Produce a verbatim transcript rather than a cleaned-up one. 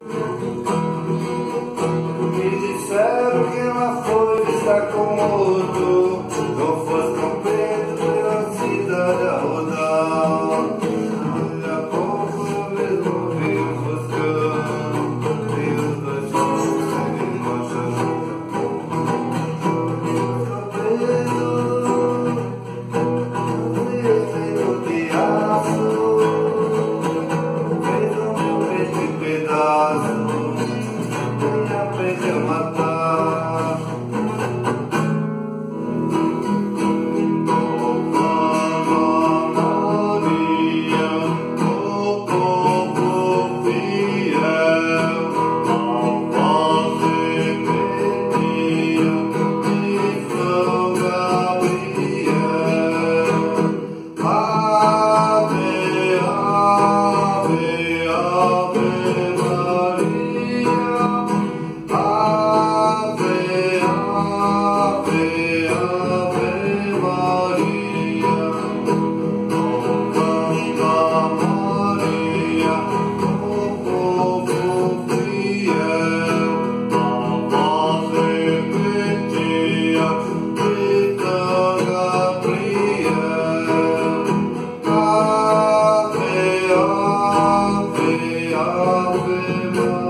Me disseram que ela foi estar com outro, não fosse com Pedro pela cidade a rodar. Daqui a pouco eu mesmo vi o foscão, e os dois juntos seguem marchando. Ave, Ave Maria.